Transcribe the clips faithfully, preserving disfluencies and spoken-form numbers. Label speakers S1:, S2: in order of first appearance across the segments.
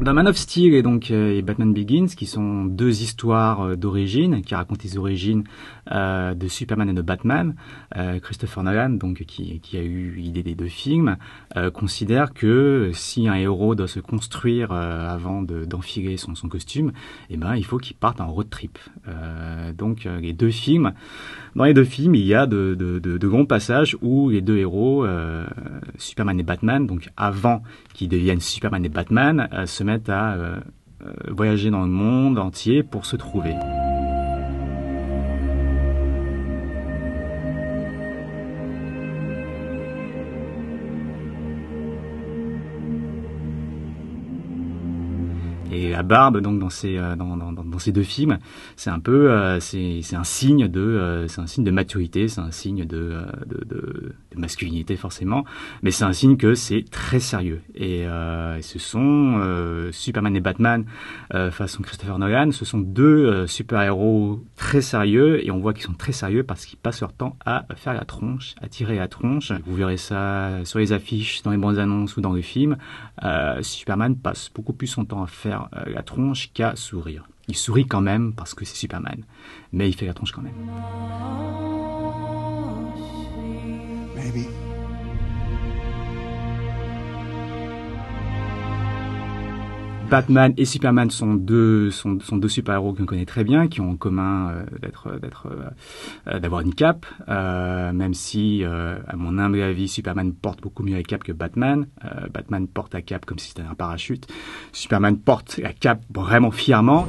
S1: Dans Man of Steel et donc euh, et Batman Begins, qui sont deux histoires euh, d'origine, qui racontent les origines euh, de Superman et de Batman, euh, Christopher Nolan, donc qui, qui a eu l'idée des deux films, euh, considère que si un héros doit se construire euh, avant de, d'enfiler son, son costume, eh ben il faut qu'il parte en road trip. Euh, donc euh, les deux films, dans les deux films, il y a de, de, de, de grands passages où les deux héros, euh, Superman et Batman, donc avant qu'ils deviennent Superman et Batman, euh, se mettent à euh, euh, voyager dans le monde entier pour se trouver. Et la barbe, donc dans ces euh, dans, dans, dans ces deux films, c'est un peu euh, c'est c'est un signe de euh, c'est un signe de maturité, c'est un signe de, euh, de, de de masculinité forcément, mais c'est un signe que c'est très sérieux. Et, euh, et ce sont euh, Superman et Batman euh, façon Christopher Nolan, ce sont deux euh, super-héros très sérieux, et on voit qu'ils sont très sérieux parce qu'ils passent leur temps à faire la tronche, à tirer la tronche. Vous verrez ça sur les affiches, dans les bandes annonces ou dans le film. Euh, Superman passe beaucoup plus son temps à faire la tronche qu'à sourire. Il sourit quand même parce que c'est Superman, mais il fait la tronche quand même.
S2: Maybe.
S1: Batman et Superman sont deux sont, sont deux super-héros qu'on connaît très bien, qui ont en commun euh, d'être d'être euh, d'avoir une cape, euh, même si euh, à mon humble avis Superman porte beaucoup mieux la cape que Batman. Euh, Batman porte la cape comme si c'était un parachute. Superman porte la cape vraiment fièrement.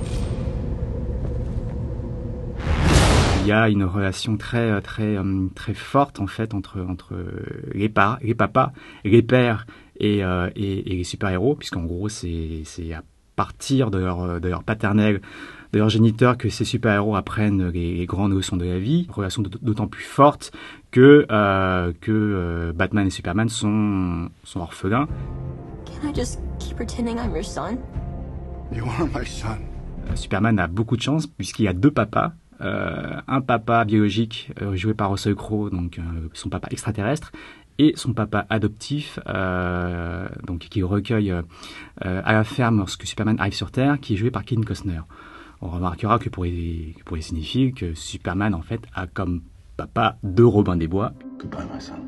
S1: Il y a une relation très très très forte en fait entre entre les pa les papas, les pères et, euh, et, et les super-héros, puisqu'en gros c'est c'est à partir de leur de leur paternel, de leur géniteur, que ces super-héros apprennent les, les grandes leçons de la vie. Une relation d'autant plus forte que euh, que euh, Batman et Superman sont sont orphelins.
S3: Can I just keep pretending I'm your son?
S2: You are my son.
S1: Superman a beaucoup de chance puisqu'il y a deux papas. Euh, un papa biologique euh, joué par Russell Crowe, donc euh, son papa extraterrestre, et son papa adoptif, euh, donc qui recueille euh, à la ferme lorsque Superman arrive sur Terre, qui est joué par Kevin Costner. On remarquera que pour les, pour les cinéphiles, que Superman en fait a comme papa deux Robin des Bois.
S2: Goodbye, my son.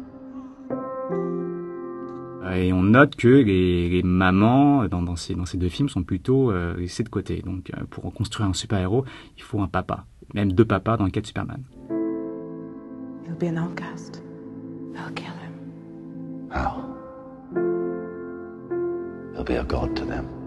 S1: Et on note que les, les mamans dans, dans, ces, dans ces deux films sont plutôt euh, laissées de côté. Donc euh, pour construire un super-héros, il faut un papa. Même deux papas dans le cas de Superman.
S4: He'll be an outcast. They'll kill him.
S2: How? He'll be a god to them.